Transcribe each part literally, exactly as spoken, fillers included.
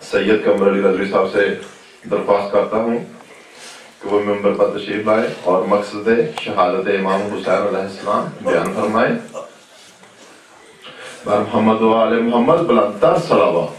سید قمر علی رضوی صاحب سے درخواست کرتا ہوں کہ وہ ممبر پر تشریف لائے اور مقصد شہادت امام حسین علیہ السلام بیان فرمائے۔ بر محمد و آل محمد بلندتر صلوات۔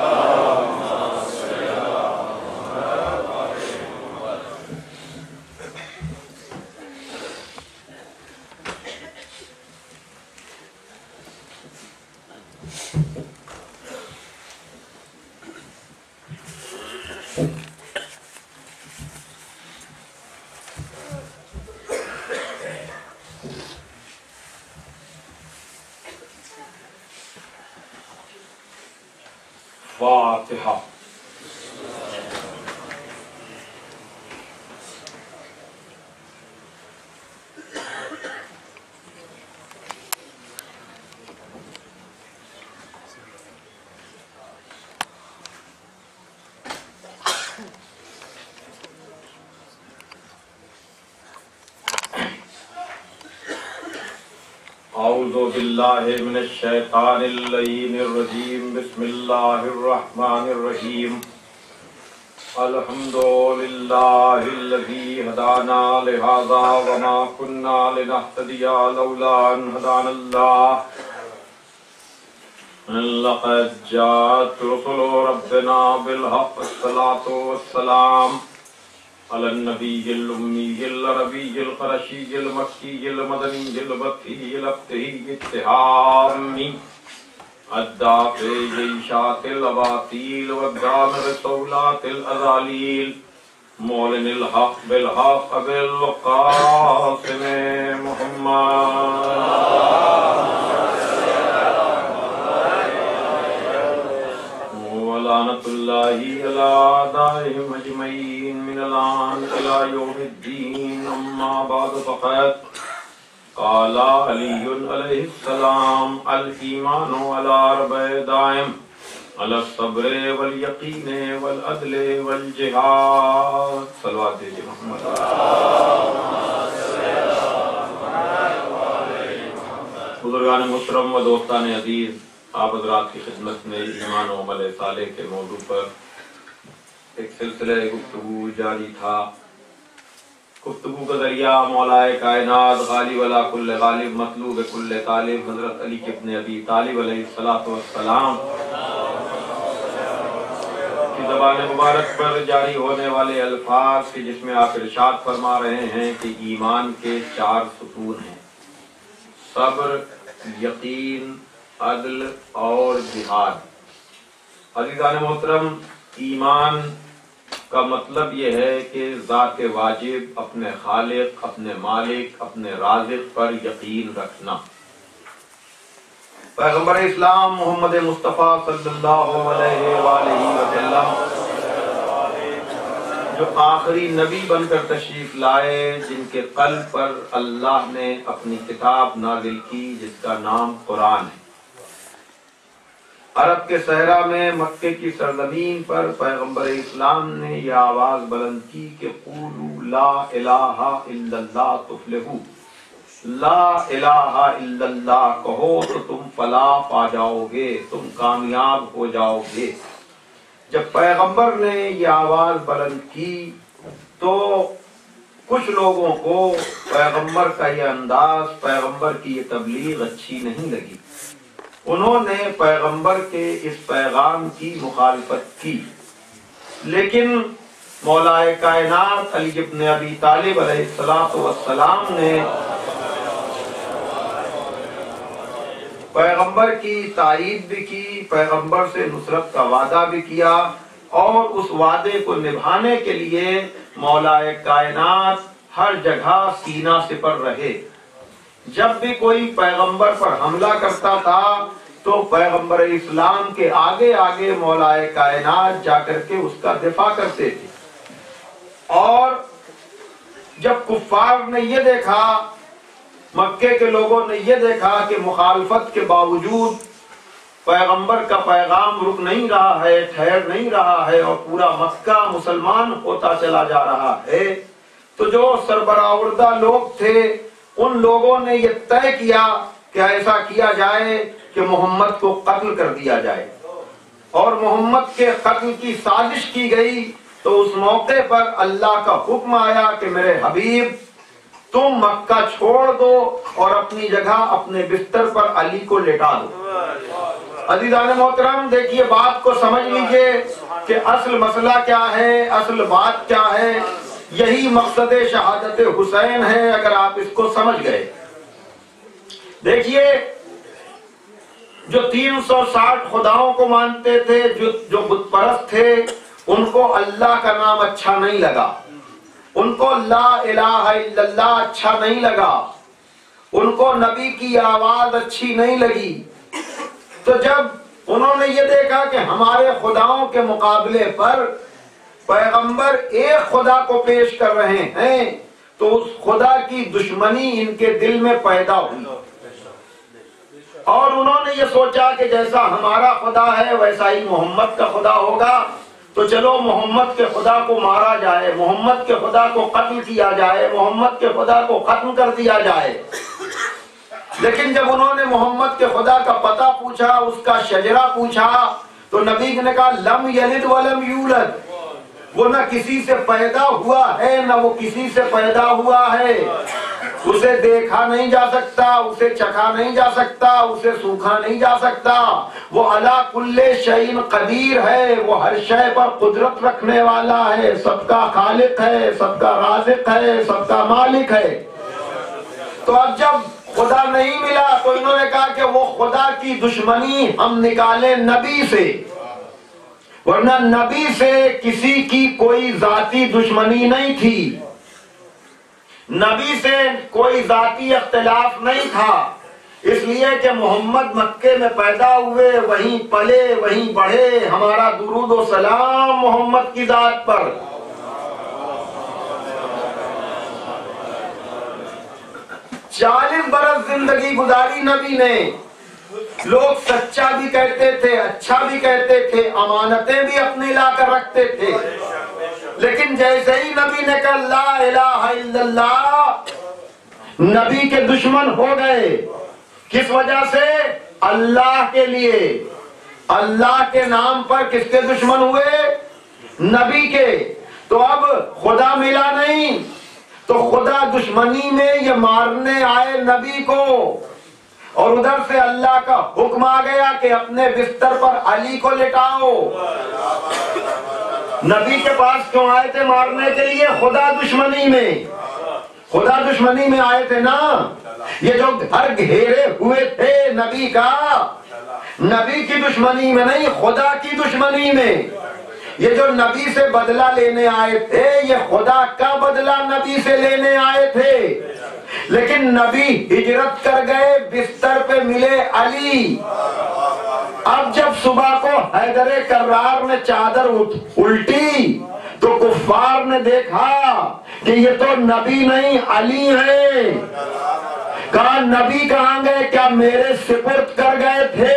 فاتحہ۔ اعوذ باللہ من الشیطان اللعین الرجیم، بسم اللہ الرحمن الرحیم۔ الحمد للہ الذی ہدانا لہذا وما كنا لنہتدی لولا ان ہدانا اللہ۔ لقد جاءت رسل ربنا بالحق، الصلاة والسلام على النبي الأمي العربي القرشي المكي المدني البكي الأبتهي التهامي الدافع جيشات الأباطيل والدامر صولات الأذاليل، مولن الحق بالحق بالقاسم محمد ولعنة الله على أعدائهم أجمعين من الآن إلى يوم الدين، أما بعد فقد قال علي عليه السلام: الإيمان على أربع دائم، على الصبر واليقين والعدل والجهاد۔ صلوات محمد۔ بزرگان محترم و دوستان عزیز، آپ حضرات کی خدمت میں ایمان و عمل صالح کے موضوع پر ایک سلسلہ گفتگو جاری تھا۔ گفتگو کا ذریعہ مولا کائنات غالب علی کل غالب مطلوب کل طالب حضرت علی ابن ابی طالب علیہ الصلوۃ والسلام کی زبان مبارک پر جاری ہونے والے الفاظ کے جس میں آپ ارشاد فرما رہے ہیں کہ ایمان کے چار ستون ہیں: صبر، یقین، عدل اور جہاد۔ عزیزان محترم، ایمان کا مطلب یہ ہے کہ ذات واجب، اپنے خالق، اپنے مالک، اپنے رازق پر یقین رکھنا۔ پیغمبر اسلام محمد مصطفیٰ صلی اللہ علیہ وآلہ وسلم جو آخری نبی بن کر تشریف لائے، جن کے قلب پر اللہ نے اپنی کتاب نازل کی جس کا نام قرآن ہے۔ عرب کے صحرا میں مکے کی سرزمین پر پیغمبر اسلام نے یہ آواز بلند کی کہ قولوا لا الہ الا اللہ تفلحوا، لا الہ الا اللہ کہو تو تم فلاح پا جاؤ گے، تم کامیاب ہو جاؤ گے۔ جب پیغمبر نے یہ آواز بلند کی تو کچھ لوگوں کو پیغمبر کا یہ انداز، پیغمبر کی یہ تبلیغ اچھی نہیں لگی۔ انہوں نے پیغمبر کے اس پیغام کی مخالفت کی، لیکن مولا کائنات علی ابن ابی طالب علیہ السلام نے پیغمبر کی تائید بھی کی، پیغمبر سے نصرت کا وعدہ بھی کیا، اور اس وعدے کو نبھانے کے لیے مولا کائنات ہر جگہ سینہ سپر رہے۔ جب بھی کوئی پیغمبر پر حملہ کرتا تھا تو پیغمبر اسلام کے آگے آگے مولا کائنات جا کر کے اس کا دفاع کرتے تھے۔ اور جب کفار نے یہ دیکھا، مکے کے لوگوں نے یہ دیکھا کہ مخالفت کے باوجود پیغمبر کا پیغام رک نہیں رہا ہے، ٹھہر نہیں رہا ہے، اور پورا مکہ مسلمان ہوتا چلا جا رہا ہے، تو جو سربراہوردہ لوگ تھے ان لوگوں نے یہ طے کیا کہ ایسا کیا جائے کہ محمد کو قتل کر دیا جائے۔ اور محمد کے قتل کی سازش کی گئی تو اس موقع پر اللہ کا حکم آیا کہ میرے حبیب تم مکہ چھوڑ دو اور اپنی جگہ اپنے بستر پر علی کو لٹا دو۔ عزیزان محترم دیکھیے بات کو سمجھ لیجئے کہ اصل مسئلہ کیا ہے، اصل بات کیا ہے، یہی مقصد شہادت حسین ہے اگر آپ اس کو سمجھ گئے۔ دیکھیے جو تین سو ساٹھ خداؤں کو مانتے تھے، جو جو بت پرست تھے، ان کو اللہ کا نام اچھا نہیں لگا، ان کو لا الہ الا اللہ اچھا نہیں لگا، ان کو نبی کی آواز اچھی نہیں لگی۔ تو جب انہوں نے یہ دیکھا کہ ہمارے خداؤں کے مقابلے پر پیغمبر ایک خدا کو پیش کر رہے ہیں تو اس خدا کی دشمنی ان کے دل میں پیدا ہوئی، اور انہوں نے یہ سوچا کہ جیسا ہمارا خدا ہے ویسا ہی محمد کا خدا ہوگا، تو چلو محمد کے خدا کو مارا جائے، محمد کے خدا کو قتل کیا جائے، محمد کے خدا کو ختم کر دیا جائے۔ لیکن جب انہوں نے محمد کے خدا کا پتہ پوچھا، اس کا شجرہ پوچھا، تو نبی نے کہا لم یلد ولم یولد، وہ نہ کسی سے پیدا ہوا ہے نہ وہ کسی سے پیدا ہوا ہے، اسے دیکھا نہیں جا سکتا، اسے چکھا نہیں جا سکتا، اسے سوکھا نہیں جا سکتا، وہ علی کل شیء قدیر ہے، وہ ہر شے پر قدرت رکھنے والا ہے، سب کا خالق ہے، سب کا رازق ہے، سب کا مالک ہے۔ تو اب جب خدا نہیں ملا تو انہوں نے کہا کہ وہ خدا کی دشمنی ہم نکالیں نبی سے، ورنہ نبی سے کسی کی کوئی ذاتی دشمنی نہیں تھی، نبی سے کوئی ذاتی اختلاف نہیں تھا، اس لیے کہ محمد مکے میں پیدا ہوئے، وہیں پلے، وہیں بڑھے، ہمارا درود و سلام محمد کی ذات پر۔ چالیس برس زندگی گزاری نبی نے، لوگ سچا بھی کہتے تھے، اچھا بھی کہتے تھے، امانتیں بھی اپنے لا کر رکھتے تھے، لیکن جیسے ہی نبی نے کہا لا الہ الا اللہ، نبی کے دشمن ہو گئے۔ کس وجہ سے؟ اللہ کے لیے، اللہ کے نام پر کس کے دشمن ہوئے؟ نبی کے۔ تو اب خدا ملا نہیں تو خدا دشمنی میں یہ مارنے آئے نبی کو، اور ادھر سے اللہ کا حکم آ گیا کہ اپنے بستر پر علی کو لٹاؤ۔ نبی کے پاس کیوں آئے تھے مارنے کے لیے؟ خدا دشمنی میں، خدا دشمنی میں آئے تھے نا۔ یہ جو گھر گھیرے ہوئے تھے نبی کا، نبی کی دشمنی میں نہیں، خدا کی دشمنی میں۔ یہ جو نبی سے بدلہ لینے آئے تھے، یہ خدا کا بدلہ نبی سے لینے آئے تھے، لیکن نبی ہجرت کر گئے، بستر پہ ملے علی۔ اب جب صبح کو حیدر کرار نے چادر الٹی تو کفار نے دیکھا کہ یہ تو نبی نہیں علی ہے۔ کہا نبی کہاں گئے؟ کیا میرے سپرد کر گئے تھے؟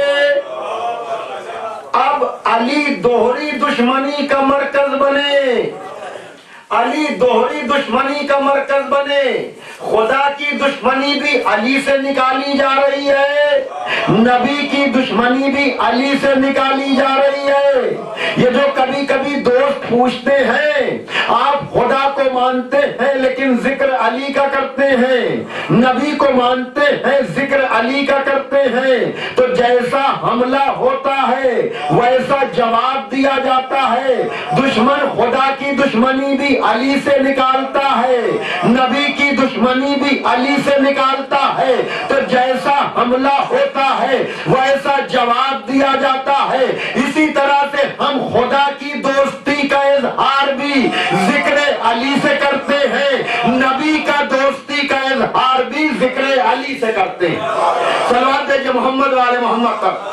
اب علی دوہری دشمنی کا مرکز بنے، علی دوہری دشمنی کا مرکز بنے۔ خدا کی دشمنی بھی علی سے نکالی جا رہی ہے، نبی کی دشمنی بھی علی سے نکالی جا رہی ہے۔ یہ جو کبھی کبھی دوست پوچھتے ہیں آپ خدا کو مانتے ہیں لیکن ذکر علی کا کرتے ہیں، نبی کو مانتے ہیں ذکر علی کا کرتے ہیں، تو جیسا حملہ ہوتا ہے ویسا جواب دیا جاتا ہے۔ دشمن خدا کی دشمنی بھی علی سے نکالتا ہے، نبی کی دشمنی بھی علی سے نکالتا ہے، تو جیسا حملہ ہوتا ہے ویسا جواب دیا جاتا ہے۔ اسی طرح سے ہم خدا کی دوستی کا اظہار بھی ذکر علی سے کرتے ہیں، نبی کا دوستی کا اظہار بھی ذکر علی سے کرتے ہیں۔ صلوات دیجئے محمد والے محمد تک۔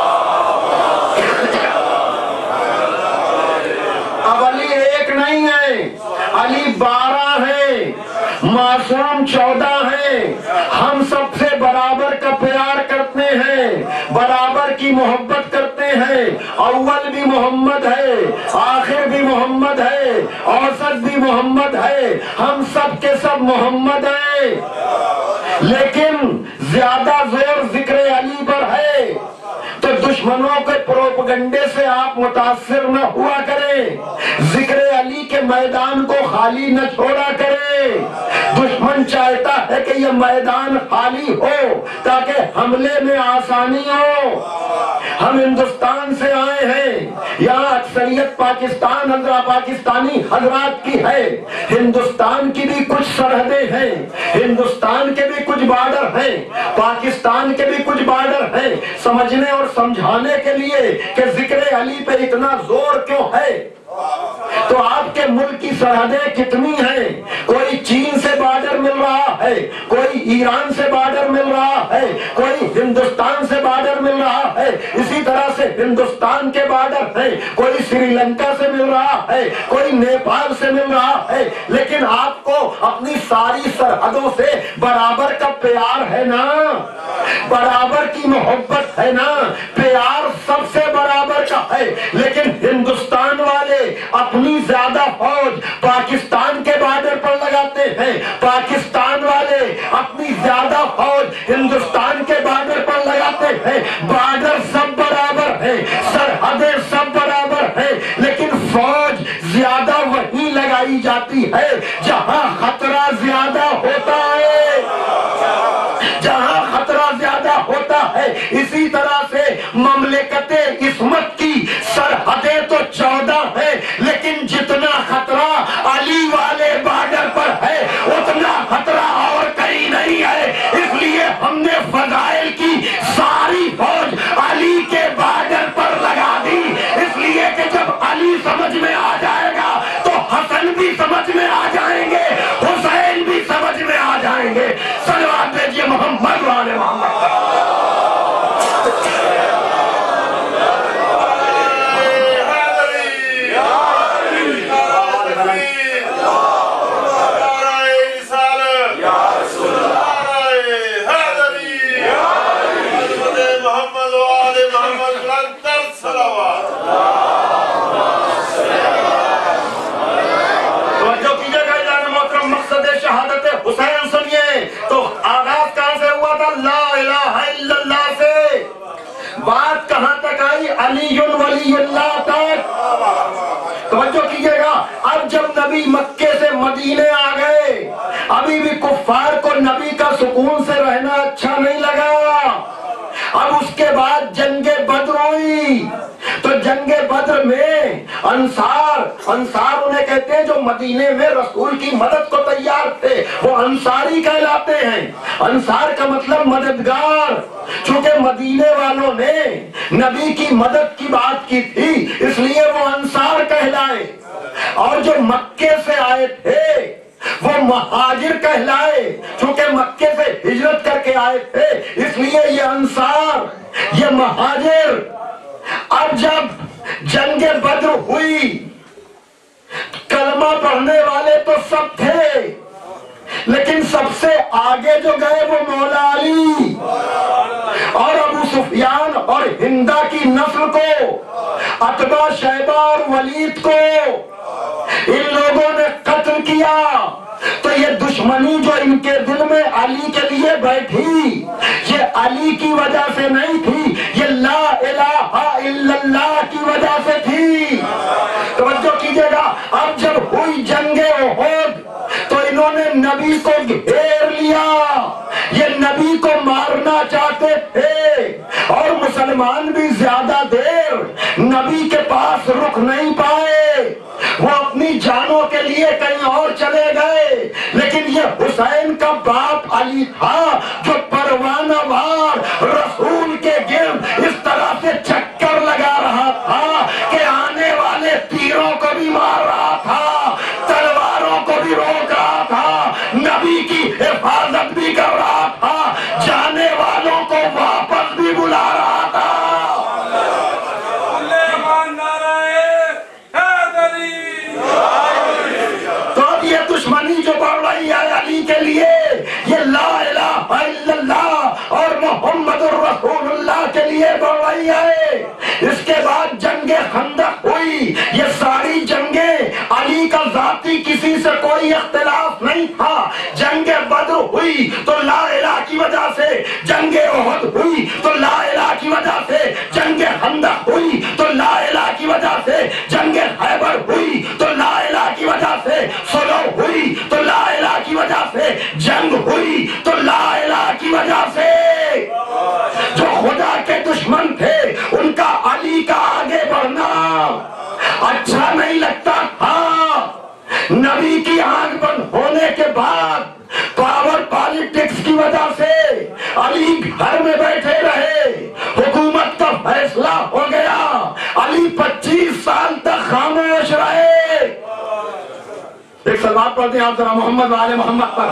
اب علی ایک نہیں ہے، علی بارہ ہے، معصوم چودہ ہیں، ہم سب سے برابر کا پیار کرتے ہیں، برابر کی محبت کرتے ہیں۔ اول بھی محمد ہے، آخر بھی محمد ہے، اوسط بھی محمد ہے، ہم سب کے سب محمد ہیں، لیکن زیادہ زور ذکر علی پر ہے۔ تو دشمن دشمنوں کے پروپگنڈے سے آپ متاثر نہ ہوا کریں، ذکر علی کے میدان کو خالی نہ چھوڑا کریں۔ دشمن چاہتا ہے کہ یہ میدان خالی ہو تاکہ حملے میں آسانی ہو۔ ہم ہندوستان سے آئے ہیں، یہاں اکثریت پاکستان حضرات پاکستانی حضرات کی ہے، ہندوستان کی بھی کچھ سرحدیں ہیں، ہندوستان کے بھی کچھ بارڈر ہیں، پاکستان کے بھی کچھ بارڈر ہیں۔ سمجھنے اور سمجھانے کے لیے کہ ذکر علی پہ اتنا زور کیوں ہے، تو آپ کے ملک کی سرحدیں کتنی ہیں؟ کوئی چین سے بارڈر مل رہا ہے، کوئی ایران سے بارڈر مل رہا ہے، کوئی ہندوستان سے بارڈر مل رہا ہے، اسی طرح سے ہندوستان کے بارڈر ہیں، کوئی سری لنکا سے مل رہا ہے، کوئی نیپال سے مل رہا ہے، لیکن آپ کو اپنی ساری سرحدوں سے برابر کا پیار ہے نا، برابر کی محبت ہے نا، پیار سب سے برابر کا ہے۔ لیکن ہندوستان والے اپنی زیادہ فوج پاکستان کے بارڈر پر لگاتے ہیں، پاکستان والے اپنی زیادہ فوج ہندوستان کے بارڈر پر لگاتے ہیں۔ بارڈر سب برابر ہیں، سرحدیں سب برابر ہیں، لیکن فوج زیادہ وہیں لگائی جاتی ہے جہاں خطرہ زیادہ ہوتا ہے، جہاں خطرہ زیادہ ہوتا ہے۔ اسی طرح سے مملکت عصمت کی سرحدیں تو چودہ ہیں، لیکن جتنا خطرہ علی والے بارڈر پر ہے اتنا خطرہ اور کہیں نہیں ہے۔ اس لیے ہم نے فضائل کی ساری فوج علی کے بارڈر پر لگا دی، اس لیے کہ جب علی سمجھ میں آ جائے گا تو حسن بھی سمجھ میں آ جائیں گے، حسین بھی سمجھ میں آ جائیں گے۔ صلوات بھیجیے محمد والے محمد۔ حسین سنیے تو آغاز کہاں سے ہوا تھا؟ لا الہ الا اللہ سے بات کہاں تک آئی؟ علی ولی اللہ تک۔ توجہ کیجئے گا، اب جب نبی مکے سے مدینے آ گئے ابھی بھی کفار کو نبی کا سکون سے رہنا اچھا نہیں لگا۔ اب اس کے بعد جنگ بدر ہوئی، تو جنگ بدر میں انصار انصار انہیں کہتے ہیں جو مدینے میں رسول کی مدد کو تیار تھے، وہ انصاری کہلاتے ہیں۔ انصار کا مطلب مددگار، چونکہ مدینے والوں نے نبی کی مدد کی بات کی تھی اس لیے وہ انصار کہلائے، اور جو مکے سے آئے تھے وہ مہاجر کہلائے، چونکہ مکے سے ہجرت کر کے آئے تھے اس لیے یہ انصار، یہ مہاجر۔ اب جب جنگ بدر ہوئی کلمہ پڑھنے والے تو سب تھے، لیکن سب سے آگے جو گئے وہ مولا علی اور ابو سفیان اور ہندا کی نسل کو، عتبہ شیبہ اور ولید کو ان لوگوں نے قتل کیا۔ تو یہ دشمنی جو ان کے دل میں علی کے لیے بیٹھی یہ علی کی وجہ سے نہیں تھی، یہ لا الہ الا اللہ کی وجہ سے تھی۔ توجہ کیجئے گا، اب جب ہوئی جنگ احد تو انہوں نے نبی کو گھیر لیا، یہ نبی کو مارنا چاہتے تھے، اور مسلمان بھی زیادہ دیر نبی کے پاس رک نہیں پائے، وہ اپنی جانوں کے لیے کہیں اور چلے گئے۔ لیکن یہ حسین کا باپ علی تھا جو پروانہ وار رسول کے گرد اس طرح سے چکر لگا رہا تھا کہ آنے والے تیروں کو بھی مار رہا تھا، تلواروں کو بھی روک رہا تھا، نبی کی حفاظت بھی کر رہا تھا، جانے والوں کو واپس بھی بلا رہا تھا۔ تو اب یہ دشمنی جو بڑھ رہی ہے علی کے لیے، یہ لا الہ الا اللہ اور محمد الرسول اللہ کے لیے بڑھ رہی ہے۔ اس کے بعد جنگ خندق ہوئی، یہ ساری جنگیں علی کا ذاتی کسی سے کوئی اختلاف نہیں تھا۔ جنگ بدر ہوئی تو لا الہ کی وجہ سے، جنگ احد ہوئی تو لا الہ کی وجہ سے، جنگ خندق ہوئی تو لا الہ کی وجہ سے، جنگ خیبر ہوئی تو لا الہ کی وجہ سے، صلح ہوئی تو لا الہ کی وجہ سے، جنگ ہوئی تو لا الہ کی وجہ سے۔ جو خدا کے دشمن تھے ان کا علی کا آگے بڑھنا اچھا نہیں لگتا تھا۔ نبی کی آنکھ بند ہونے کے بعد پاور پالیٹکس کی وجہ سے علی گھر میں بیٹھے رہے، حکومت کا فیصلہ ہو گیا، علی پچیس سال تک خاموش رہے۔ ایک سلوات پڑھتے ہیں آپ ذرا محمد والے محمد پر۔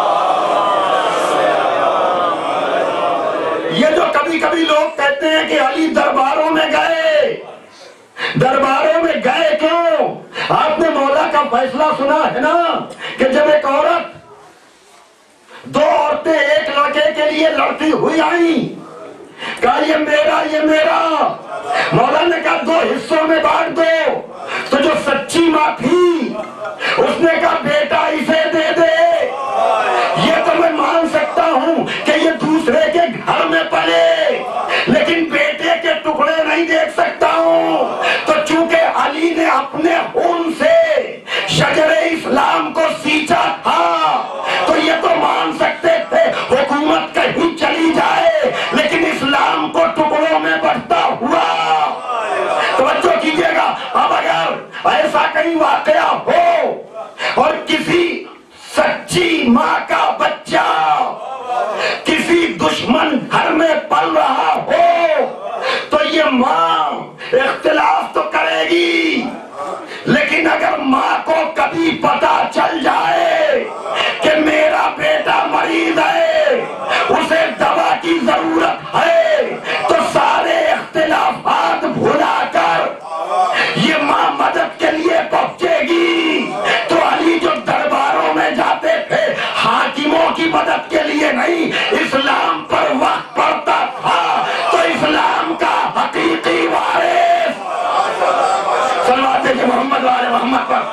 یہ جو کبھی کبھی لوگ کہتے ہیں کہ علی درباروں میں گئے، درباروں میں گئے کیوں؟ آپ نے مولا کا فیصلہ سنا ہے نا کہ جب ایک عورت، دو عورتیں ایک لڑکے کے لیے لڑتی ہوئی آئیں، کہا یہ میرا یہ میرا، مولا نے کہا دو حصوں میں بانٹ دو، تو جو سچی ماں تھی اس نے کہا بیٹا اسے دے دے۔ یہ تو میں مان سکتا ہوں کہ یہ دوسرے کے گھر میں پلے، لیکن بیٹے کے ٹکڑے نہیں دیکھ سکتا ہوں۔ تو چونکہ علی نے اپنے خون سے شجر اسلام کو سینچا تھا تو یہ تو مان سکتے تھے حکومت کہیں چلی جائے لیکن اسلام کو ٹکڑوں میں بٹتا ہوا۔ توجہ کیجئے گا، اب اگر ایسا کہیں واقعہ ہو اور کسی سچی ماں کا بچہ کسی دشمن گھر میں پل رہا ہو تو یہ ماں اختلاف تو کرے گی، لیکن اگر ماں کو کبھی پتا چل جائے کہ میرا بیٹا مریض ہے، اسے دوا کی ضرورت ہے، تو سارے اختلافات بھلا کر یہ ماں مدد کے لیے پہنچے گی۔ تو علی جو درباروں میں جاتے تھے حاکموں کی مدد کے لیے نہیں، اسلام پر وقت پڑتا تھا تو اسلام کا حقیقی وارث صلوات ہے محمد والے محمد پر۔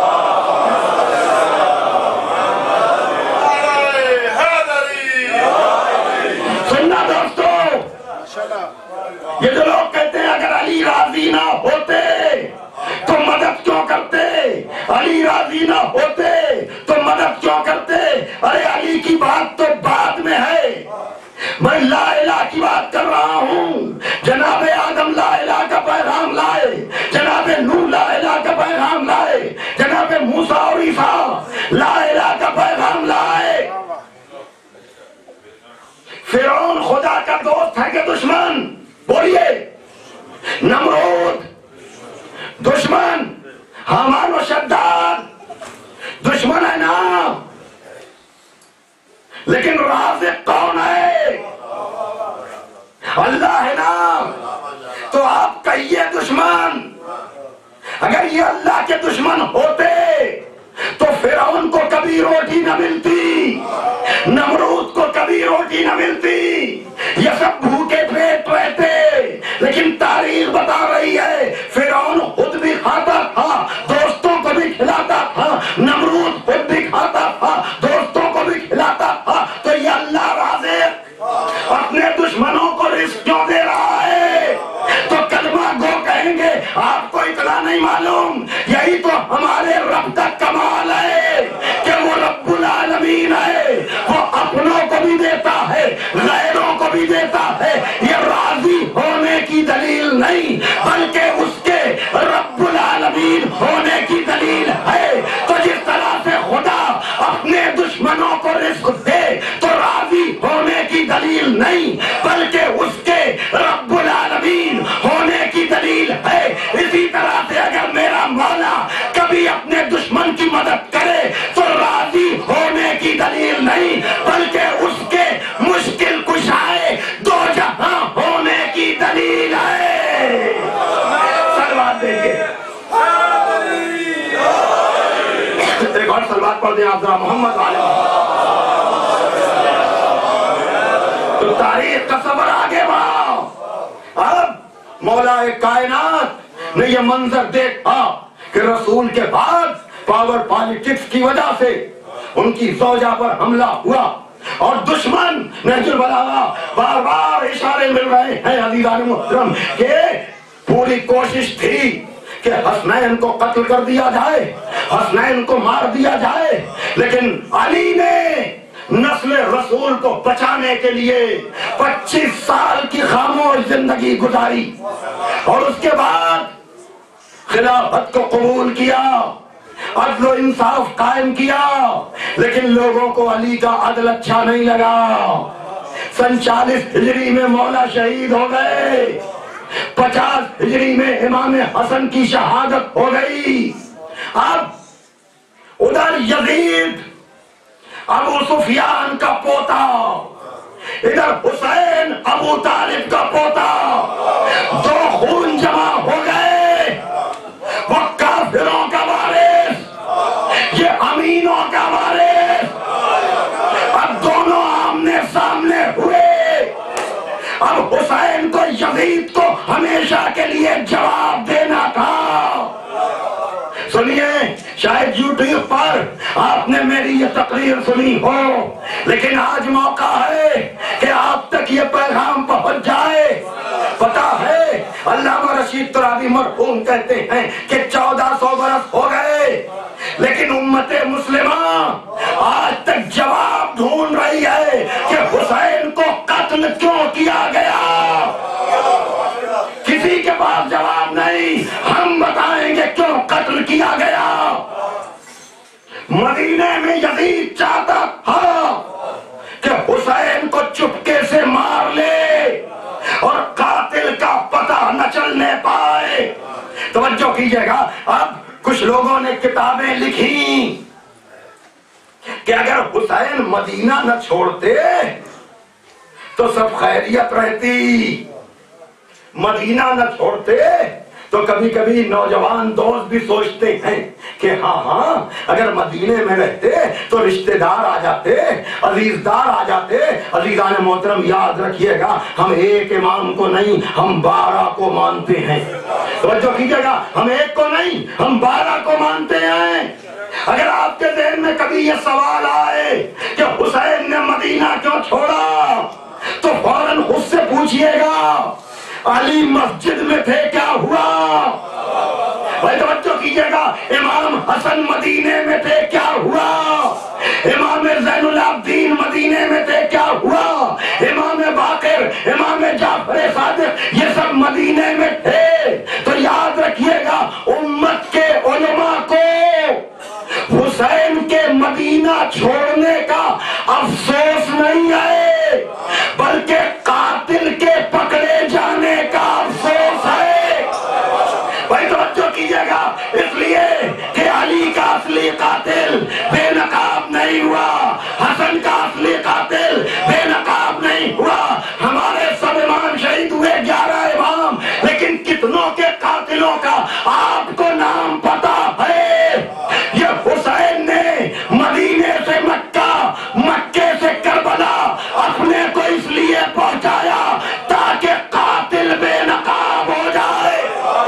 سننا دوستو، یہ جو لوگ کہتے ہیں اگر علی راضی نہ ہوتے تو مدد کیوں کرتے، علی راضی نہ ہوتے تو مدد کیوں کرتے؟ ارے علی کی بات تو بعد میں ہے، میں لا الہ کی بات کر رہا ہوں۔ جناب آدم لا الہ کا پیغام لائے، جناب نوح لا الہ کا پیغام لائے، جناب موسیٰ اور عیسیٰ لا الہ کا پیغام لائے۔ فرعون خدا کا دوست ہے کہ دشمن؟ بولیے۔ نمرود دشمن، حامان و شداد دشمن ہے نا، لیکن رازق کون ہے؟ اللہ ہے نا۔ تو آپ کہیے دشمن، اگر یہ اللہ کے دشمن ہوتے تو فرعون کو کبھی روٹی نہ ملتی، نمرود کو کبھی روٹی نہ ملتی، یہ سب بھوکے پیٹ رہتے۔ لیکن تاریخ بتا رہی ہے فرعون خود بھی کھاتا تھا، دوستوں کو بھی کھلاتا تھا، نمرود خود بھی کھاتا تھا، دوستوں کو بھی کھلاتا تھا۔ تو یہ اللہ رازق اپنے دشمنوں کو رزق کیوں دے رہا ہے؟ تو کلمہ گو کہیں گے آپ کو اتنا نہیں معلوم، یہی تو ہمارے رب کا کمال ہے کہ وہ رب العالمین ہے، وہ اپنوں کو بھی دیتا ہے غیروں کو بھی دیتا ہے۔ یہ راضی ہونے کی دلیل نہیں بلکہ اس کے رب العالمین ہونے کی دلیل ہے۔ تو جس طرح سے خدا اپنے دشمنوں کو رزق دے تو راضی ہونے کی دلیل نہیں بلکہ اس کے رب العالمین ہونے کی دلیل ہے، اسی طرح سے اگر میرا مولا کبھی اپنے دشمن کی مدد کرے تو راضی ہونے کی دلیل نہیں بلکہ اس کے مشکل کشائے دو جہاں ہونے کی دلیل ہے۔ سلوات دیں گے، ایک اور سلوات پڑھ دیں آپ ذرا محمد والے۔ تو تاریخ کا سفر آگے بڑھا، اب مولا کائنات نے یہ منظر دیکھا کہ رسول کے بعد پاور پالیٹکس کی وجہ سے ان کی زوجہ پر حملہ ہوا اور دشمن نہج البلاغہ بار بار اشارے مل رہے ہیں عزیزان محترم کہ پوری کوشش تھی کہ حسنین کو قتل کر دیا جائے، حسنین کو مار دیا جائے، لیکن علی نے نسل رسول کو بچانے کے لیے پچیس سال کی خاموش زندگی گزاری اور اس کے بعد خلافت کو قبول کیا، عدل و انصاف قائم کیا، لیکن لوگوں کو علی کا عدل اچھا نہیں لگا۔ سن چالیس ہجری میں مولا شہید ہو گئے، پچاس ہجری میں امام حسن کی شہادت ہو گئی۔ اب ادھر یزید ابو سفیان کا پوتا، ادھر حسین ابو طالب کا پوتا، دو خون جمع ہو گئے، وہ کافروں کا وارث، یہ امینوں کا وارث، اب دونوں آمنے سامنے ہوئے۔ اب حسین کو یزید کو ہمیشہ کے لیے جواب دینا تھا۔ سنیے، شاید یوٹیوب پر آپ نے میری یہ تقریر سنی ہو، لیکن آج موقع ہے کہ آپ تک یہ پیغام پہنچ جائے۔ پتا ہے علامہ رشید ترابی مرحوم کہتے ہیں کہ چودہ سو برس ہو گئے، لیکن امت مسلمہ آج تک جواب ڈھونڈ رہی ہے کہ حسین کو قتل کیوں کیا گیا۔ کسی کے پاس جواب نہیں، ہم بتائیں گے کیوں قتل کیا گیا۔ مدینے میں یزید چاہتا تھا کہ حسین کو چپکے سے مار لے اور قاتل کا پتہ نہ چلنے پائے۔ توجہ کیجئے گا، اب کچھ لوگوں نے کتابیں لکھی کہ اگر حسین مدینہ نہ چھوڑتے تو سب خیریت رہتی، مدینہ نہ چھوڑتے تو کبھی کبھی نوجوان دوست بھی سوچتے ہیں کہ ہاں ہاں اگر مدینے میں رہتے تو رشتہ دار آ جاتے، عزیز دار آ جاتے۔ عزیزان محترم یاد رکھیے گا، ہم ایک امام کو نہیں، ہم بارہ کو مانتے ہیں۔ توجہ کیجیے گا، ہم ایک کو نہیں، ہم بارہ کو مانتے ہیں۔ اگر آپ کے ذہن میں کبھی یہ سوال آئے کہ حسین نے مدینہ کیوں چھوڑا تو فوراً خود سے پوچھئے گا علی مسجد میں تھے کیا ہوا؟ بھائی توجہ کیجئے گا، امام حسن مدینے میں تھے کیا ہوا؟ امام زین العابدین مدینے میں تھے کیا ہوا؟ امام باقر، امام جعفر صادق یہ سب مدینے میں تھے۔ تو یاد رکھیے گا، امت کے علماء کو حسین کے مدینہ چھوڑنے کا افسوس نہیں ہے، بلکہ قاتل کے پکڑے جانے کا افسوس ہے۔ بھائی توجہ کیجئے گا، اس لیے کہ علی کا اصلی قاتل بے نقاب نہیں ہوا، حسن کا اصلی قاتل بے نقاب نہیں ہوا۔ ہمارے سب امام شہید ہوئے، گیارہ امام، لیکن کتنوں کے قاتلوں کا آپ کو نام پتا ہے؟ یہ حسین نے مدینے سے مکہ، مکے سے کربلا اپنے کو اس لیے پہنچایا تاکہ قاتل بے نقاب ہو جائے۔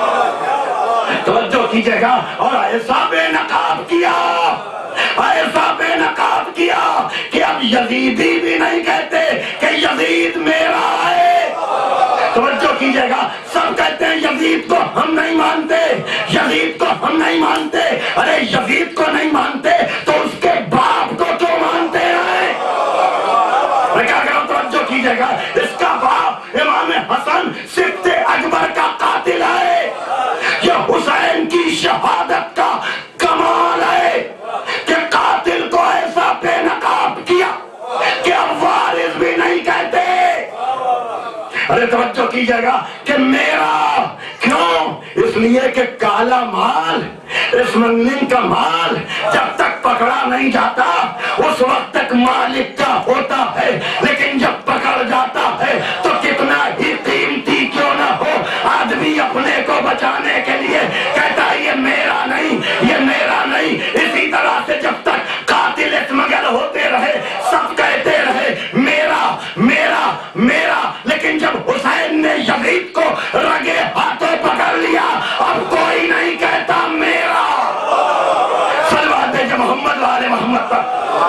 توجہ کیجئے گا، اور ایسا بے نقاب کیا، ایسا بے نقاب کیا کہ اب یزیدی بھی نہیں کہتے کہ یزید میرا ہے۔ توجہ کیجئے گا، سب کہتے ہیں یزید کو ہم نہیں مانتے، یزید کو ہم نہیں مانتے۔ ارے یزید کو نہیں مانتے تو اس کے باپ کو کیوں مانتے ہیں؟ میں کیا کہوں، توجہ کیجئے گا، اس کا باپ امام حسن سبط اکبر کا قاتل ہے۔ یہ حسین کی شہادت کا کمال ہے کہ قاتل کو ایسا بے نقاب کیا کہ اب وارث بھی نہیں کہتے۔ ارے توجہ کیجئے گا کہ میرا کیوں؟ اس لیے کہ کالا مال، اسمگلنگ کا مال جب تک پکڑا نہیں جاتا اس وقت تک مالک کا ہوتا ہے، لیکن جب پکڑ جاتا ہے تو کتنا ہی قیمتی کیوں نہ ہو، آدمی اپنے کو بچانے کے لیے کہتا ہے یہ میرا نہیں، یہ میرا نہیں۔ اسی طرح سے جب تک قاتل اسمگل ہوتے رہے، سب کہتے رہے میرا میرا میرا، لیکن جب حسین نے یزید کو رگے ہاتھوں پکڑ لیا اب کوئی نہیں کہتا میرا۔ صلوات محمد والے محمد پر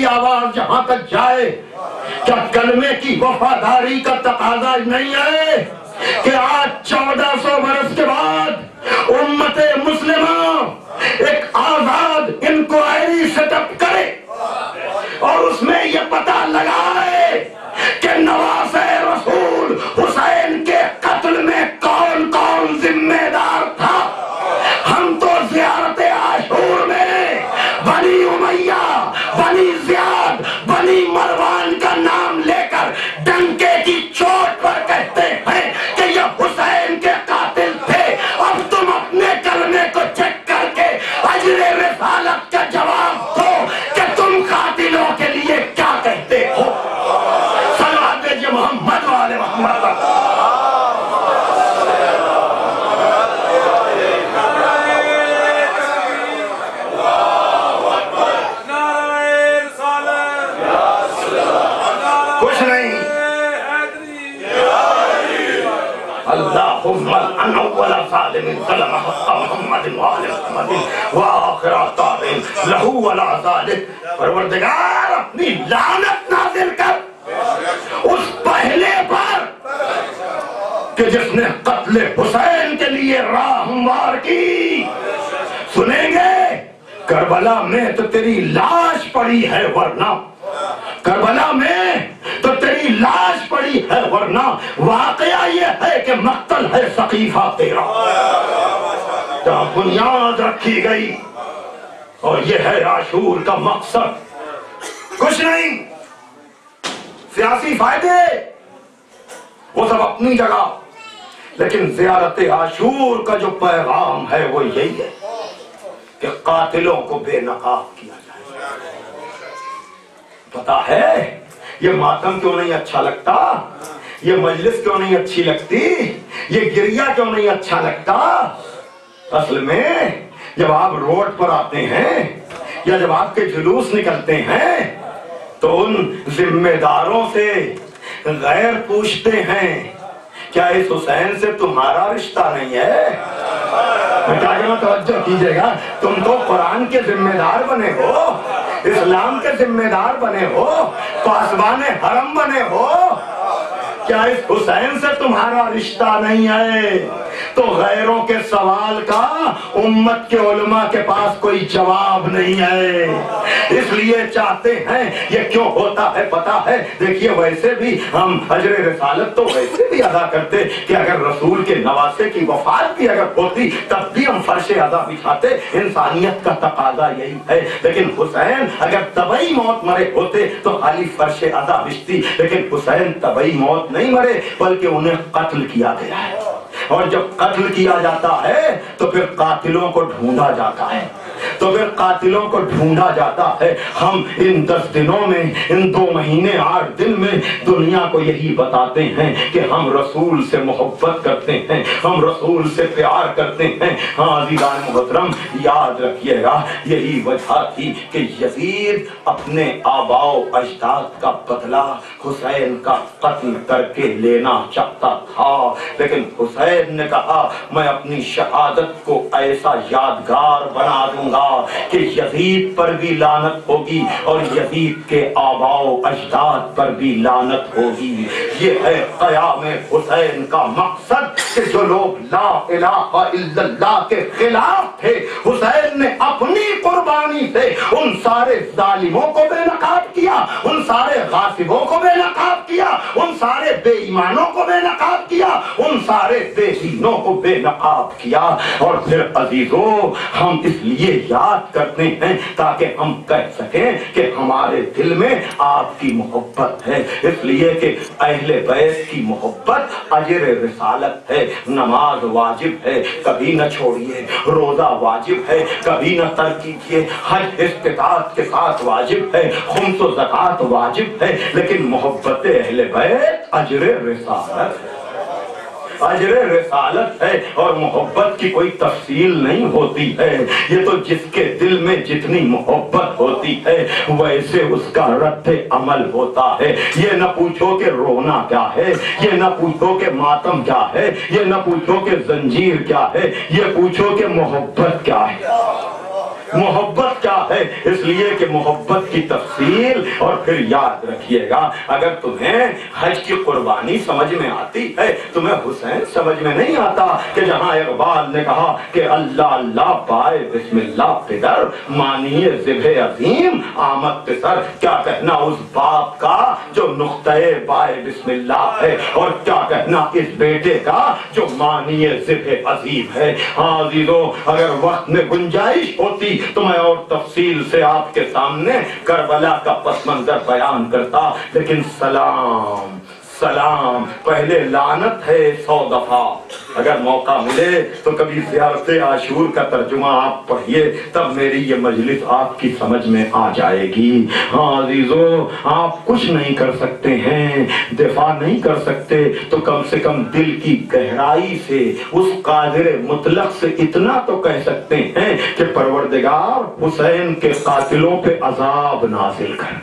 میری آواز جہاں تک جائے، کیا کلمے کی وفاداری کا تقاضا نہیں ہے کہ آج چودہ سو برس کے بعد امت مسلمہ ایک آزاد انکوائری سیٹ اپ کرے اور اس میں یہ پتہ لگائے کہ نواسہ رسول حسین کے قتل میں کون کون ذمہ دار تھا؟ ہم تو زیارت عاشور میں بنی امیہ، بنی زیاد، بنی مروان کا نام لے کر ڈنکے کی چوٹ پر کہتے ہیں کہ یہ حسین کے قاتل تھے۔ اب تم اپنے کلمے کو چیک کر کے اجر رسالت کا جواب دو کہ تم قاتلوں کے لیے کیا کہتے ہو۔ صلوات دیجئے محمد والے محمد پر۔ اللهم الان اول ظالم ظلم حق محمد وآل محمد وآخر طاعن له ولا ذلك۔ پروردگار اپنی لعنت نازل کر اس پہلے پر کہ جس نے قتل حسین کے لیے راہ ہموار کی۔ سنیں گے کربلا میں تو تیری لاش پڑی ہے، ورنہ کربلا میں تو تیری لاش پڑی ہے، ورنہ واقعہ یہ ہے کہ مقتل ہے سقیفہ تیرا، جہاں بنیاد رکھی گئی۔ اور یہ ہے عاشور کا مقصد، کچھ نہیں۔ سیاسی فائدے وہ سب اپنی جگہ، لیکن زیارت عاشور کا جو پیغام ہے وہ یہی ہے کہ قاتلوں کو بے نقاب کیا جائے۔ پتا ہے یہ ماتم کیوں نہیں اچھا لگتا، یہ مجلس کیوں نہیں اچھی لگتی، یہ گریہ کیوں نہیں اچھا لگتا؟ اصل میں جب آپ روڈ پر آتے ہیں یا جب آپ کے جلوس نکلتے ہیں تو ان ذمہ داروں سے غیر پوچھتے ہیں کیا اس حسین سے تمہارا رشتہ نہیں ہے؟ میں توجہ کیجئے گا، تم تو قرآن کے ذمہ دار بنے ہو، اسلام کے ذمہ دار بنے ہو، پاسبان حرم بنے ہو، کیا اس حسین سے تمہارا رشتہ نہیں ہے؟ تو غیروں کے سوال کا امت کے علماء کے پاس کوئی جواب نہیں ہے، اس لیے چاہتے ہیں۔ یہ کیوں ہوتا ہے پتا ہے؟ دیکھیے ویسے بھی ہم اجر رسالت تو ویسے بھی ادا کرتے کہ اگر رسول کے نواسے کی وفات بھی اگر ہوتی تب بھی ہم فرش ادا بچھاتے، انسانیت کا تقاضا یہی ہے۔ لیکن حسین اگر طبعی موت مرے ہوتے تو خالی فرش ادا بچھتی، لیکن حسین طبعی موت نہیں مرے بلکہ انہیں قتل کیا گیا ہے، اور جب قتل کیا جاتا ہے تو پھر قاتلوں کو ڈھونڈا جاتا ہے، تو پھر قاتلوں کو ڈھونڈا جاتا ہے۔ ہم ان دس دنوں میں، ان دو مہینے آٹھ دن میں دنیا کو یہی بتاتے ہیں کہ ہم رسول سے محبت کرتے ہیں، ہم رسول سے پیار کرتے ہیں۔ ہاں عزیزان محترم، یاد رکھیے گا یہی وجہ تھی کہ یزید اپنے آباء و اجداد کا بدلہ حسین کا قتل کر کے لینا چاہتا تھا، لیکن حسین نے کہا میں اپنی شہادت کو ایسا یادگار بنا دوں گا کہ یزید پر بھی لعنت ہوگی اور یزید کے آباء و اجداد پر بھی لعنت ہوگی۔ یہ ہے قیام حسین کا مقصد کہ جو لوگ لا الہ الا اللہ کے خلاف تھے، حسین نے اپنی قربانی سے ان سارے ظالموں کو بے نقاب کیا، ان سارے غاصبوں کو بے نقاب کیا، ان سارے بے ایمانوں کو بے نقاب کیا، ان سارے بے دینوں کو بے نقاب کیا۔ اور پھر عزیزو ہم اس لیے یاد کرتے ہیں تاکہ ہم کہہ سکیں کہ ہمارے دل میں آپ کی محبت ہے، اس لیے کہ اہل بیت کی محبت اجر رسالت ہے۔ نماز واجب ہے، کبھی نہ چھوڑیے، روزہ واجب ہے، کبھی نہ ترک کیجیے، حج استطاعت کے ساتھ واجب ہے، خمس و زکوٰۃ واجب ہے، لیکن محبت اہل بیت اجر رسالت ہے، اجر رسالت ہے۔ اور محبت کی کوئی تفصیل نہیں ہوتی ہے، یہ تو جس کے دل میں جتنی محبت ہوتی ہے ویسے اس کا رد عمل ہوتا ہے۔ یہ نہ پوچھو کہ رونا کیا ہے، یہ نہ پوچھو کہ ماتم کیا ہے، یہ نہ پوچھو کہ زنجیر کیا ہے، یہ پوچھو کہ محبت کیا ہے۔ محبت کیا ہے؟ ہے، اس لیے کہ محبت کی تفصیل. اور پھر یاد رکھیے گا، اگر تمہیں حج کی قربانی سمجھ میں آتی ہے، تمہیں حسین سمجھ میں نہیں آتا کہ جہاں اقبال نے کہا کہ اللہ اللہ پائے بسم اللہ پدر مانیے ذبح عظیم آمد پسر. کیا کہنا اس باپ کا جو نقطۂ بائے بسم اللہ ہے، اور کیا کہنا اس بیٹے کا جو مانیے ذبح عظیم ہے. ہاں عزیزو، اگر وقت میں گنجائش ہوتی تو میں اور تفصیل سے آپ کے سامنے کربلا کا پس منظر بیان کرتا، لیکن سلام سلام پہلے لعنت ہے سو دفعہ. اگر موقع ملے تو کبھی زیارت عاشور کا ترجمہ آپ پڑھیے، تب میری یہ مجلس آپ کی سمجھ میں آ جائے گی. ہاں عزیزو، آپ کچھ نہیں کر سکتے ہیں، دفاع نہیں کر سکتے، تو کم سے کم دل کی گہرائی سے اس قادر مطلق سے اتنا تو کہہ سکتے ہیں کہ پروردگار حسین کے قاتلوں پہ عذاب نازل کر.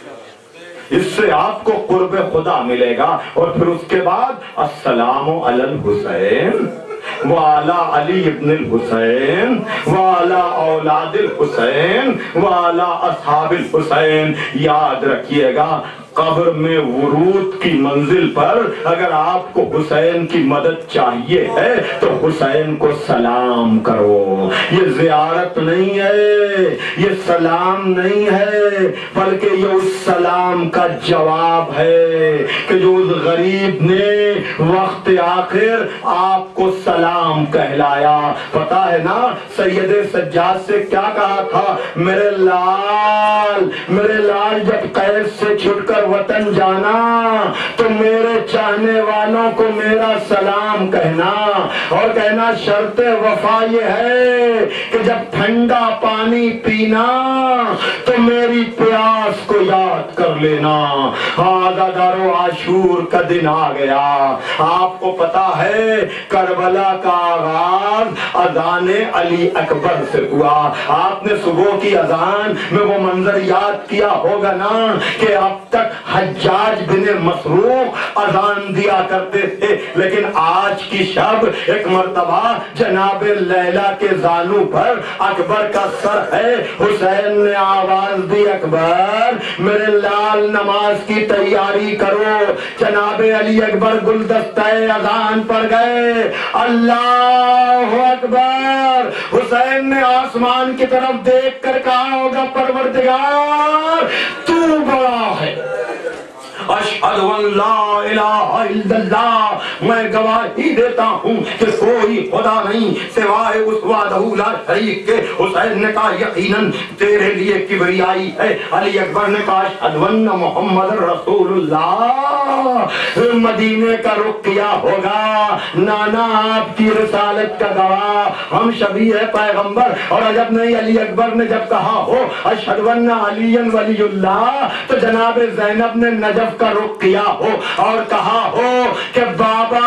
اس سے آپ کو قرب خدا ملے گا. اور پھر اس کے بعد السلام علی الحسین وعلی علی ابن الحسین وعلی اولاد الحسین وعلی اصحاب الحسین. یاد رکھیے گا، قبر میں ورود کی منزل پر اگر آپ کو حسین کی مدد چاہیے ہے تو حسین کو سلام کرو. یہ زیارت نہیں ہے، یہ سلام نہیں ہے، بلکہ یہ اس سلام کا جواب ہے کہ جو اس غریب نے وقت آخر آپ کو سلام کہلایا. پتا ہے نا سید سجاد سے کیا کہا تھا؟ میرے لال میرے لال جب قید سے چھٹ کر وطن جانا تو میرے چاہنے والوں کو میرا سلام کہنا، اور کہنا شرط وفا یہ ہے کہ جب ٹھنڈا پانی پینا تو میری پیاس کو یاد کر لینا. عزادارو عاشور کا دن آ گیا. آپ کو پتا ہے کربلا کا آغاز اذان علی اکبر سے ہوا. آپ نے صبح کی اذان میں وہ منظر یاد کیا ہوگا نا کہ اب تک حجاج بن مسروق اذان دیا کرتے تھے، لیکن آج کی شب ایک مرتبہ جناب لیلا کے زانو پر اکبر کا سر ہے. حسین نے آواز دی اکبر میرے لال نماز کی تیاری کرو. جناب علی اکبر گلدستہ اذان پر گئے. اللہ اکبر. حسین نے آسمان کی طرف دیکھ کر کہا ہوگا پروردگار تو بڑا ہے. اشہد ان لا الہ الا اللہ، میں گواہی دیتا ہوں کہ کوئی خدا نہیں سوائے اس وحدہ لا شریک کے. حسین نے کہا یقیناً تیرے لیے کبریائی ہے. علی اکبر نے کہا اشہد ان محمد رسول اللہ. مدینے کا رخ کیا ہوگا. نانا آپ کی رسالت کا گواہ، ہم شبیہ پیغمبر. اور عجب نہیں، علی اکبر نے جب کہا ہو اشہد ان علی ولی اللہ تو جناب زینب نے نجف کا رخ کیا ہو اور کہا ہو کہ بابا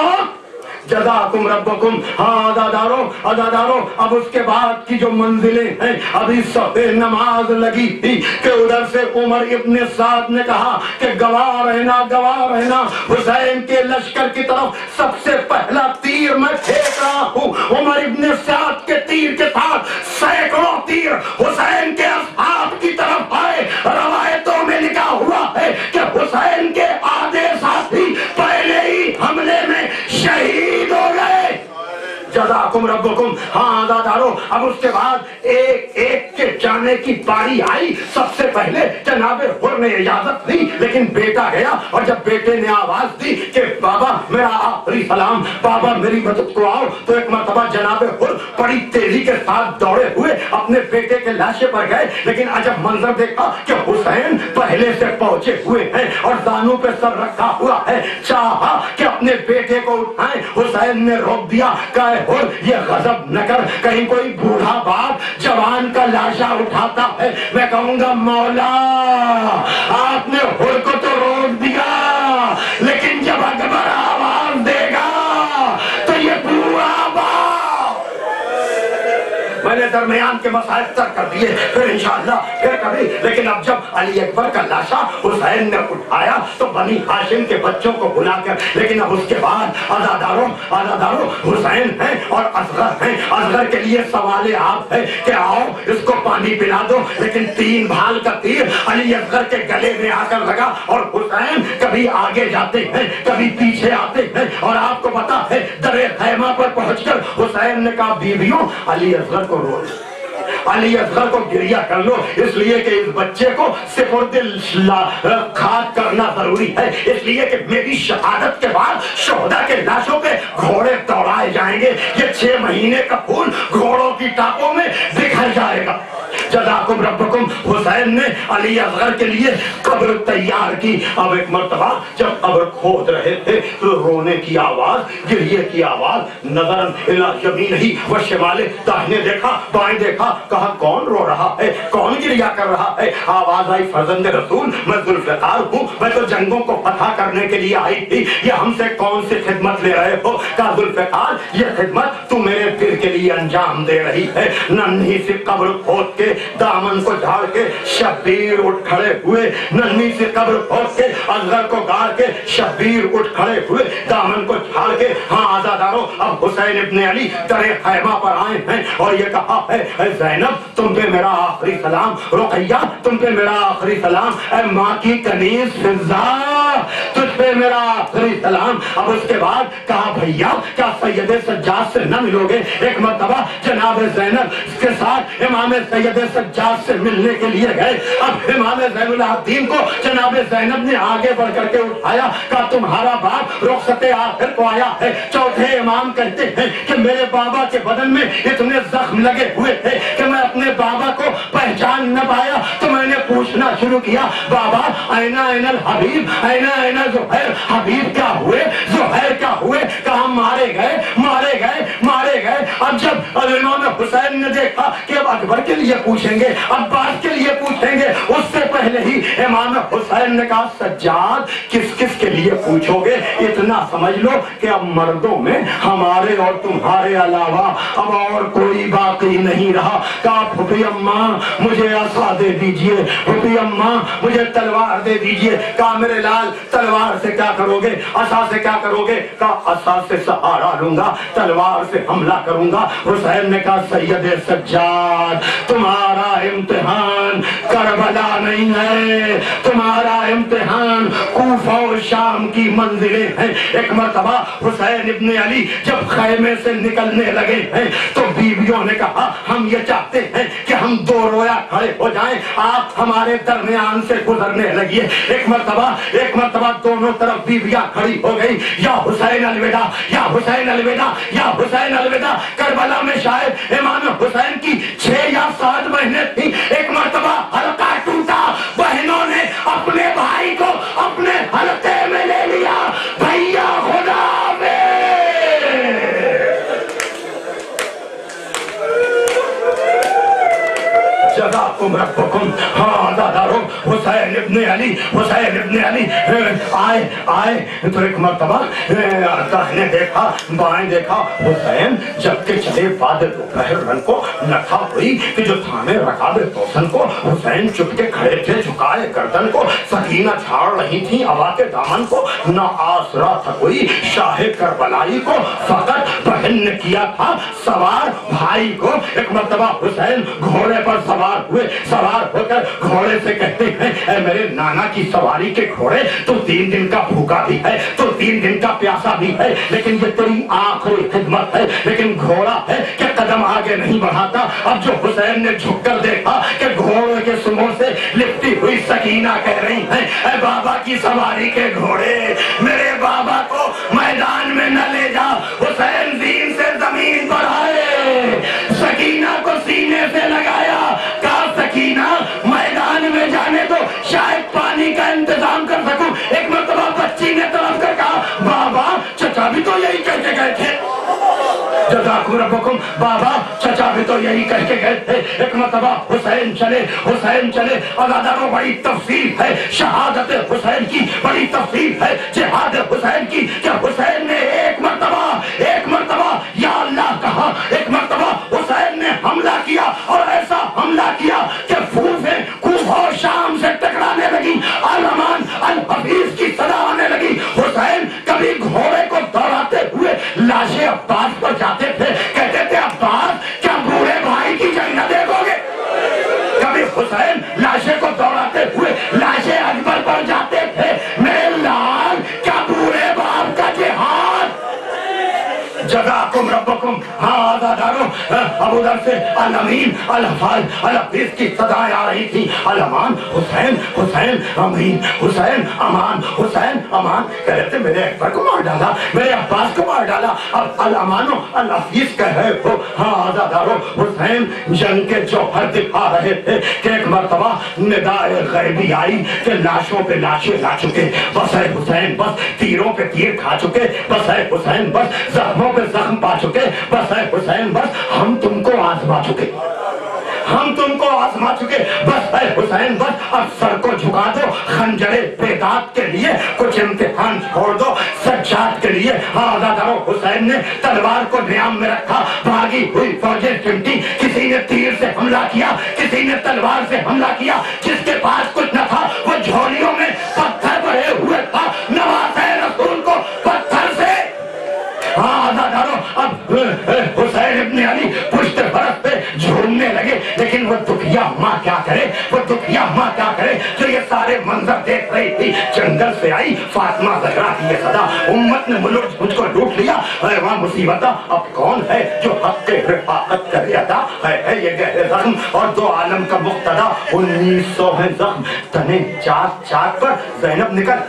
جزاکم ربکم. ہاں عزادارو عزادارو اب اس کے بعد کی جو منزلیں ہیں، ابھی صبح نماز لگی تھی کہ ادھر سے عمر ابن سعد نے کہا کہ گواہ رہنا گواہ رہنا، حسین کے لشکر کی طرف سب سے پہلا تیر میں پھینک رہا ہوں. عمر ابن سعد کے تیر کے ساتھ سینکڑوں تیر حسین کے اصحاب کی طرف آئے. روایتوں میں لکھا ہوا ہے کہ حسین کے آدھے ساتھی پہلے ہی حملے میں شہید ہو گئے. جزاکم ربکم. ہاں عزادارو اب اس کے بعد ایک ایک کے جانے کی باری آئی. سب سے پہلے جناب حر نے اجازت دی، لیکن بیٹا گیا. اور جب بیٹے نے آواز دی کہ بابا میرا آخری سلام، بابا میری مدد کو آؤ، تو ایک مرتبہ جناب حر بڑی تیزی کے ساتھ دوڑے ہوئے اپنے بیٹے کے لاشے پر گئے. لیکن عجب منظر دیکھا کہ حسین پہلے سے پہنچے ہوئے ہیں اور دانوں پہ سر رکھا ہوا ہے. چاہا کہ اپنے بیٹے کو اٹھائیں، حسین نے روک دیا. کہے حر یہ غضب نہ کر، کہیں کوئی بوڑھا باپ جوان کا لاشا اٹھاتا ہے. میں کہوں گا مولا آپ نے حر کو تو روک دیا، لیکن جب اکبر آواز دے گا تو یہ بوڑھا باپ. میں نے درمیان کے مسائل تر کر دیے، پھر انشاءاللہ پھر کبھی. لیکن اب جب علی اکبر کا لاشا حسین نے اٹھایا تو بنی ہاشم کے بچوں کو بلا کر، لیکن اب اس کے بعد عزاداروں عزاداروں حسین ہیں اور اصغر ہیں. اصغر کے لیے سوال آپ ہے کہ آؤ اس کو پانی پلا دو، لیکن تین بھال کا تیر علی اصغر کے گلے میں آ کر لگا اور حسین کبھی آگے جاتے ہیں کبھی پیچھے آتے ہیں. اور آپ کو پتا ہے درے خیمہ پر پہنچ کر حسین نے کہا بیویوں علی اصغر کو رو لو، علی اصغر کو گریہ کر لو، اس لیے کہ اس بچے کو سپرد خاک کرنا ضروری ہے، اس لیے کہ میری شہادت کے بعد شہداء کے لاشوں پہ گھوڑے دوڑائے جائیں گے، یہ چھ مہینے کا خون گھوڑوں کی ٹاپوں میں بکھر جائے گا. جزاکم ربکم. حسین نے علی اصغر کے لیے قبر تیار کی. اب ایک مرتبہ جب قبر کھود رہے تھے تو رونے کی آواز، گریے کی آواز، نظر الی یمینہ و شمالہ، داہنے دیکھا بائیں دیکھا، کہا کون رو رہا ہے، کون گریہ کر رہا ہے. آواز آئی فرزند رسول میں ذوالفقار ہوں، میں تو جنگوں کو فتح کرنے کے لیے آئی تھی، یہ ہم سے کون سی خدمت لے رہے ہو؟ کہا ذوالفقار یہ خدمت تو میرے پیر کے لیے انجام دے رہی ہے. ننھی سی قبر کھود کے دامن کو جھاڑ کے شبیر اٹھ کھڑے ہوئے، ننھی سی قبر کھود کے اصغر کو گاڑ کے شبیر اٹھ کھڑے ہوئے، دامن کو جھاڑ کے. ہاں آزاداروں اب حسین ابن علی درے خیمہ پر آئے ہیں اور یہ کہا ہے اے زینب تم پہ میرا آخری سلام، رقیہ تم پہ میرا آخری سلام، اے ماں کی کنیز فضا تجھ پہ میرا آخری سلام. اب اس کے بعد کہا بھیا کیا سید سجاد سے نہ ملو گے؟ ایک مرتبہ جناب زینب کے ساتھ امام سید سجاد سے ملنے کے لیے گئے. اب امام زین العابدین کو جناب زینب نے آگے بڑھ کر کے اٹھایا، کہا تمہارا باپ رخصت آخر کو آیا ہے. چوتھے امام کہتے ہیں کہ میرے بابا کے بدن میں اتنے زخم لگے ہوئے تھے کہ میں اپنے بابا کو پہچان نہ پایا، تو میں نے پوچھنا شروع کیا بابا اینا این الحبیب، اینا اینا زہیر، حبیب کیا ہوئے، زہیر کیا ہوئے؟ کہا مارے گئے مارے گئے مارے گئے. اب جب امام حسین نے دیکھا کہ اب اکبر کے لیے پوچھیں گے، عباس کے لیے پوچھیں گے، اس سے پہلے ہی امام حسین نے کہا سجاد کس کس کے لیے پوچھو گے؟ اتنا سمجھ لو کہ اب مردوں میں ہمارے اور تمہارے علاوہ اب اور کوئی باقی نہیں رہا. کہا پھوپھی اماں مجھے عصا دے دیجئے، پھوپھی اماں مجھے تلوار دے دیجئے. کہا میرے لال تلوار سے کیا کرو گے، عصا سے کیا کرو گے؟ کہا عصا سے سہارا لوں گا، تلوار سے حملہ کروں گا. حسین نے کہا سید سجاد تمہارا امتحان کربلا نہیں ہے، تمہارا امتحان کوفہ و شام کی منزلیں ہیں. ایک مرتبہ حسین ابن علی جب خیمے سے نکلنے لگے ہیں تو بیویوں نے کہا ہم یہ چاہتے ہیں کہ ہم دو رویا کھڑے ہو جائیں، آپ ہمارے درمیان سے گزرنے لگیے. ایک مرتبہ ایک مرتبہ دونوں طرف بیویاں کھڑی ہو گئی، یا حسین الوداع یا حسین الوداع یا حسین الوداع. کربلا میں شاید امام حسین کی چھ یا سات مہینے تھی. ایک مرتبہ حلقہ ٹوٹا، بہنوں نے اپنے بھائی کو اپنے حلقے میں لے لیا. بھیا خدا میں جزاکم ربکم. ہاں دادارو حسین ابن علی حسین ابن علی آئے آئے تو ایک مرتبہ داہنے دیکھا بائیں دیکھا. حسین جب کہ چلے بعد دوپہر رن کو نٹھا ہوئی کہ جو تھامے رکاب توسن کو حسین چپ کے کھڑے تھے جھکائے گردن کو. سکینہ جھاڑ رہی تھی عبا کے دامن کو. نہ آسرا تھا کوئی شاہ کربلائی کو، فقط بہن نے کیا تھا سوار بھائی کو. ایک مرتبہ حسین گھوڑے پر سوار ہوئے، سوار ہو کر گھوڑے سے کہتے ہیں اے میرے نانا کی سواری کے گھوڑے تو تین دن کا بھوکا بھی ہے، تو تین دن کا پیاسا بھی ہے، لیکن یہ تیری آخری خدمت ہے. لیکن گھوڑا ہے کہ قدم آگے نہیں بڑھاتا. اب جو حسین نے جھک کر دیکھا کہ گھوڑے کے سموں سے لپٹی ہوئی سکینہ کہہ رہی ہیں اے بابا کی سواری کے گھوڑے میرے بابا کو میدان میں نہ لے جا. حسین زین سے زمین پر آئے، سکینہ کو سینے سے لگایا، کہا سکینہ میدان میں جانے تو شاید پانی کا انتظام کر سکوں. ایک مرتبہ بچی نے طرف کر کہا بابا چچا بھی تو یہی کہہ کے گئے تھے. جزاکم ربکم. بابا چچا بھی تو یہی کہہ کے گئے تھے. ایک مرتبہ حسین چلے حسین چلے. عزاداروں بڑی تفصیل ہے شہادت حسین کی، بڑی تفصیل ہے جہاد حسین کی کہ حسین نے ایک مرتبہ ایک مرتبہ یا اللہ کہا، ایک مرتبہ حسین نے حملہ کیا हुसैन लाशे को दौड़ाते हुए लाशे अकबर पर जाते थे। मेरे लाल, क्या बूढ़े बाप का जिहाद। जज़ाकुम रब्बकुम। हाँ आज़ादारों, अबू दर से अल अमीन अल हफाज अल हफीज की सदाएं आ रही थी। अल अमान हुसैन, हुसैन अमीन, हुसैन अमान, हुसैन अमान। कह रहे थे मेरे अकबर को मार डाला, मेरे अब्बास को मार डाला, अब अल अमानो अल हफीज कह रहे हो। हाँ आज़ादारों, हुसैन जंग के जौहर दिखा रहे थे कि एक मर्तबा निदाए गैबी आई कि लाशों पे लाशें ला चुके, बस है हुसैन बस, तीरों पे तीर खा चुके, बस है हुसैन बस, जख्मों पे जख्म पा चुके, बस है हुसैन बस, हम तुमको आजमा चुके, हम तुमको आजमा चुके, बस है हुसैन बस, अब सर को झुका दो खंजरे बेदात के लिए, कुछ इम्तिहान छोड़ दो सज्जाद के लिए। हाँ आज़ादारों, हुसैन ने तलवार को नियाम में रखा, भागी हुई फौजें चिमटी, किसी ने तीर से हमला किया, किसी ने तलवार से हमला किया, जिसके पास कुछ न था वो झोलियों में पत्थर भरे हुए था, नवाज़े रसूल को पत्थर से। हाँ आज़ादारों, अब हुसैन इब्ने अली पुश्त फरस पे झूमने लगे, लेकिन वो दुखिया माँ क्या करे, वो दुखिया माँ क्या करे जो ये सारे मंजर देख रही थी। जंगल से आई फातिमा ज़हरा की ये सदा, उम्मत ने मुल्क मुझको लूट लिया, है वहाँ मुसीबत, अब कौन है जो हक के हिफाजत करे अदा, है, है ये गहरे जख्म और दो आलम का मुक्तदा। उन्नीस सौ है जख्म तने चाक चाक पर, ज़ैनब निकल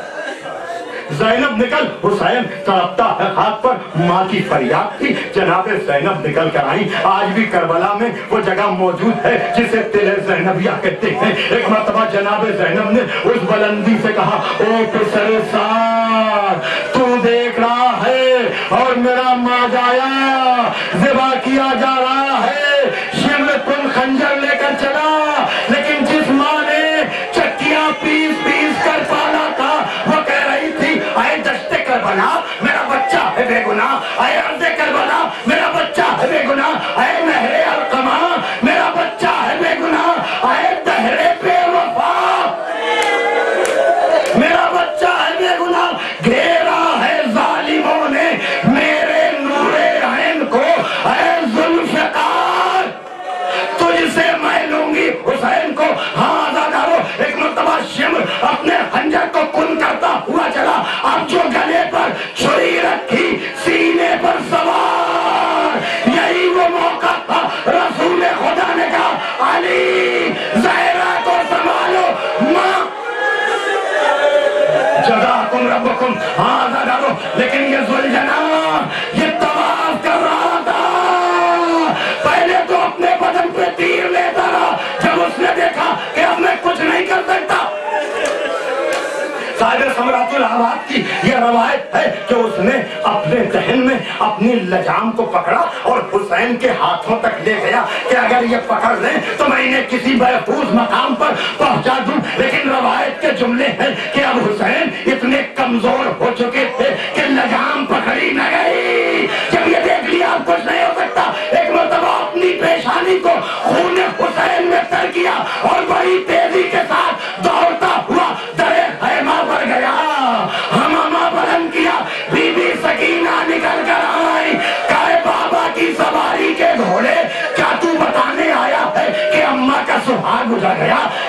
ज़ैनब निकल, हुसैन तड़पता है हाथ पर, माँ की फरियाद थी, जनाबे ज़ैनब निकल कर आई। आज भी करबला में वो जगह मौजूद है जिसे तिले ज़ैनबिया कहते हैं। एक मर्तबा जनाबे ज़ैनब ने उस बुलंदी से कहा, ओ पिसरे सार, तू देख रहा है और मेरा माजाया ज़िबा किया जा रहा है, शिमर तुम खंजर लेकर चला, लेकिन जिस माँ ने चक्कियां पीस पीस कर पाला था वो कह रही थी, आए दश्ते करबला मेरा बच्चा है बेगुनाह, आए अर्ज़े करबला मेरा बच्चा है बेगुनाह, आए नहरे अलकमा मेरा बच्चा है बेगुनाह, आए दहरे बेवफा मेरा बच्चा है बेगुनाह। घेरा है जालिमों ने मेरे नूरे ऐन को, आए जुल्फ़िकार तुझसे मैं लूंगी हुसैन को। हाँ आज़ादारों, एक मर्तबा शिमर अपने खंजर को कुन करता हुआ चला, अब जो गले पर छुरी रखी सीने पर सवार, यही वो मौका था, रसूल खुदा ने कहा, अली ज़हरा को संभालो माँ। जज़ाकुम रब्बकुम। हाँ आज़ादारों, लेकिन ये ज़ुलजना ये तवाफ कर रहा था, पहले तो अपने बदन पे तीर लेता रहा, जब उसने देखा कि अब मैं कुछ नहीं कर सकता, साहिब समरातुल आबाद की यह रवायत है कि उसने अपने दहन में अपनी लजाम को पकड़ा और हुसैन के हाथों तक ले गया कि अगर ये पकड़ लें तो मैं इन्हें किसी महफूज मकाम पर पहुंचा दूं। लेकिन रवायत के जुमले हैं कि अब हुसैन इतने कमजोर हो चुके थे कि लगाम पकड़ी न गई। जब ये देख लिया अब कुछ नहीं हो सकता, एक मर्तबा अपनी पेशानी को खून हुसैन में तर किया और बड़ी तेजी के साथ दौड़ता हुआ दरे खैमा पर गया, हमामा बुलंद किया, बीबी सकीना निकल कर आई, कहे बाबा की सवारी के घोड़े क्या तू बताने आया है कि अम्मा का सुहाग गुजर गया।